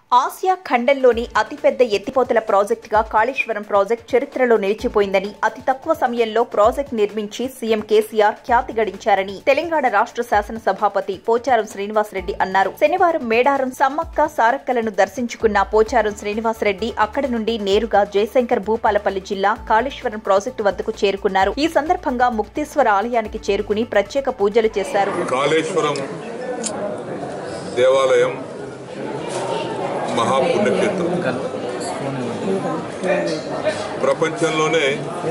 Asia ఖండంలోని అతిపెద్ద ఎత్తిపోతల ప్రాజెక్టుగా కాళేశ్వరం ప్రాజెక్టు చరిత్రలో నిలిచిపోయిందని, అతి తక్కువ సమయంలో ప్రాజెక్టు నిర్మించి సీఎం కేసీఆర్ ఖ్యాతి గడించారని తెలంగాణ రాష్ట్ర శాసన సభాపతి పోచారం శ్రీనివాస్ రెడ్డి అన్నారు. శనివారం మేడారం సమ్మక్క సారక్కలను దర్శించుకున్న పోచారం శ్రీనివాస్ రెడ్డి అక్కడి నుండి నేరుగా జయశంకర్ భూపాలపల్లి జిల్లా కాళేశ్వరం ప్రాజెక్టు వద్దకు చేరుకున్నారు. ఈ సందర్భంగా ముక్తేశ్వర ఆలయానికి చేరుకుని ప్రత్యేక పూజలు చేశారు. కాళేశ్వరం దేవాలయం మహాపుణ్యక్షేత్రం. ప్రపంచంలోనే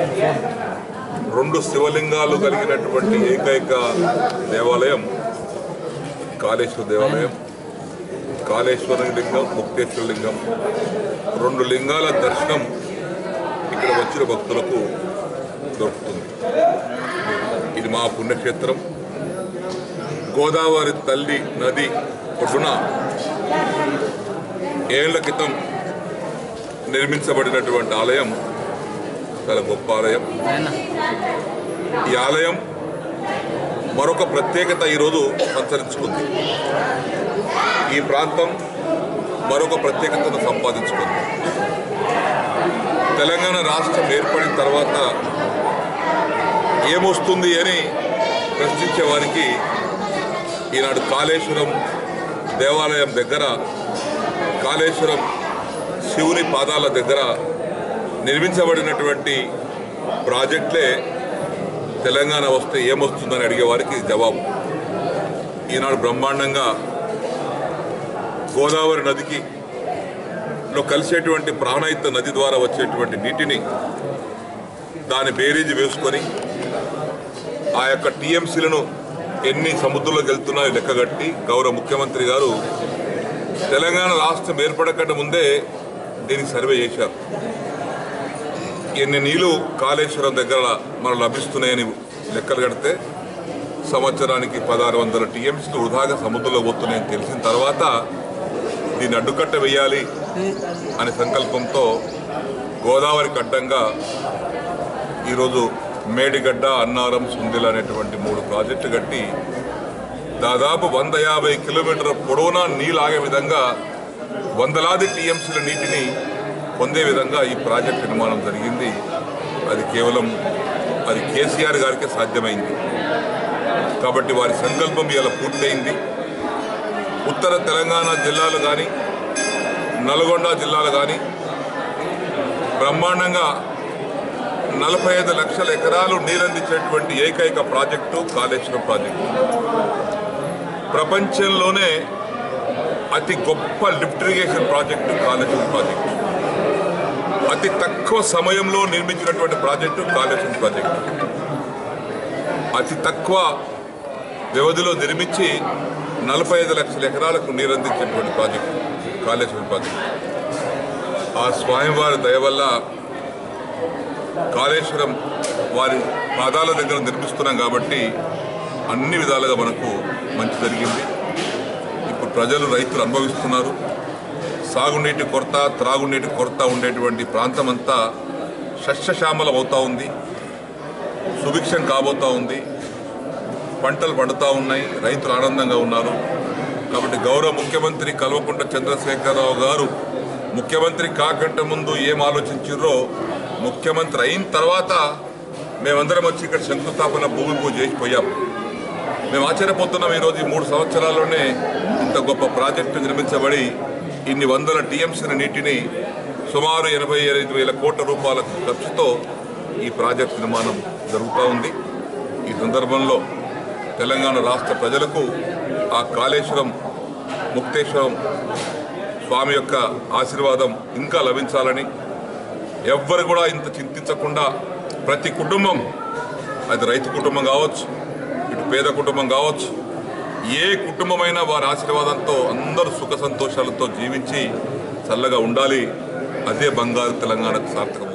2 శివలింగాలు కలిగినటువంటి ఏకైక దేవాలయం కాళేశ్వర దేవాలయం. కాళేశ్వర లింగం, ముక్తేశ్వర లింగం, 2 లింగాల దర్శనం ఇక్కడ వచ్చిన భక్తులకు దొరుకుతుంది. ఇది మా పుణ్యక్షేత్రం. గోదావరి తల్లి నది ఒడ్డున ఏళ్ల క్రితం నిర్మించబడినటువంటి ఆలయం చాలా గొప్ప ఆలయం. ఈ ఆలయం మరొక ప్రత్యేకత ఈరోజు సంతరించుకుంది. ఈ ప్రాంతం మరొక ప్రత్యేకతను సంపాదించుకుంది. తెలంగాణ రాష్ట్రం ఏర్పడిన తర్వాత ఏమొస్తుంది అని ప్రశ్నించే వారికి ఈనాడు కాళేశ్వరం దేవాలయం దగ్గర, కాళేశ్వరం శివుని పాదాల దగ్గర నిర్మించబడినటువంటి ప్రాజెక్టులే తెలంగాణ వస్తే ఏమొస్తుందని అడిగే వారికి జవాబు. ఈనాడు బ్రహ్మాండంగా గోదావరి నదికి కలిసేటువంటి ప్రాణహిత నది ద్వారా వచ్చేటువంటి నీటిని దాని బేరీజు వేసుకొని ఆ యొక్క టీఎంసీలను ఎన్ని సముద్రంలోకి వెళ్తున్నాయో లెక్కగట్టి గౌరవ ముఖ్యమంత్రి గారు తెలంగాణ రాష్ట్రం ఏర్పడకుండా ముందే దీనికి సర్వే చేశారు. ఎన్ని నీళ్లు కాళేశ్వరం దగ్గర మనకు లభిస్తున్నాయని లెక్కలు కడితే సంవత్సరానికి 1600 టీఎంసీలు వృధాగా సముద్రంలో పోతున్నాయని తెలిసిన తర్వాత దీన్ని అడ్డుకట్ట వేయాలి అనే సంకల్పంతో గోదావరికి అడ్డంగా ఈరోజు మేడిగడ్డ, అన్నారం, సుందిల అనేటువంటి 3 ప్రాజెక్టులు కట్టి దాదాపు 150 కిలోమీటర్ల పొడవునా నీళ్ళు ఆగే విధంగా వందలాది టీఎంసీల నీటిని పొందే విధంగా ఈ ప్రాజెక్టు నిర్మాణం జరిగింది. అది కేవలం కేసీఆర్ గారికే సాధ్యమైంది. కాబట్టి వారి సంకల్పం ఇలా పూర్తయింది. ఉత్తర తెలంగాణ జిల్లాలు కానీ, నల్గొండ జిల్లాలు కానీ బ్రహ్మాండంగా 45 లక్షల ఎకరాలు నీరందించేటువంటి ఏకైక ప్రాజెక్టు కాళేశ్వరం ప్రాజెక్టు. ప్రపంచంలోనే అతి గొప్ప lift irrigation project Kaleshwaram project. అతి తక్కువ సమయంలో నిర్మించినటువంటి ప్రాజెక్టు కాళేశ్వరం ప్రాజెక్టు. అతి తక్కువ వ్యవధిలో నిర్మించి 45 లక్షల ఎకరాలకు నీరందించేటువంటి ప్రాజెక్టు కాళేశ్వరం ప్రాజెక్టు. ఆ స్వామివారి దయ వల్ల కాళేశ్వరం వారి పాదాల దగ్గర నిర్మిస్తున్నాం కాబట్టి అన్ని విధాలుగా మనకు మంచి జరిగింది. ఇప్పుడు ప్రజలు, రైతులు అనుభవిస్తున్నారు. సాగునీటి కొరత, త్రాగునీటి కొరత ఉండేటువంటి ప్రాంతం అంతా సస్యశ్యామలం అవుతూ ఉంది, సుభిక్షం కాబోతూ ఉంది, పంటలు పండుతూ ఉన్నాయి, రైతులు ఆనందంగా ఉన్నారు. కాబట్టి గౌరవ ముఖ్యమంత్రి కల్వకుంట్ల చంద్రశేఖరరావు గారు ముఖ్యమంత్రి కాకంటే ముందు ఏం ఆలోచించారో ముఖ్యమంత్రి అయిన తర్వాత మేమందరం వచ్చి ఇక్కడ శంకుస్థాపన భూమి పూజ చేసిపోయాం. మేము ఆశ్చర్యపోతున్నాం. ఈరోజు ఈ 3 సంవత్సరాల్లోనే ఇంత గొప్ప ప్రాజెక్టు నిర్మించబడి ఇన్ని వందల టీఎంసీల నీటిని సుమారు 85,000 కోట్ల రూపాయల ఖర్చుతో ఈ ప్రాజెక్టు నిర్మాణం జరుగుతూ ఉంది. ఈ సందర్భంలో తెలంగాణ రాష్ట్ర ప్రజలకు ఆ కాళేశ్వరం, ముక్తేశ్వరం స్వామి యొక్క ఆశీర్వాదం ఇంకా లభించాలని, ఎవ్వరు కూడా ఇంత చింతించకుండా ప్రతి కుటుంబం, అది రైతు కుటుంబం కావచ్చు, ఇటు పేద కుటుంబం కావచ్చు, ఏ కుటుంబమైనా వారి ఆశీర్వాదంతో అందరూ సుఖ సంతోషాలతో జీవించి చల్లగా ఉండాలి. అదే బంగారు తెలంగాణకు సార్థకం.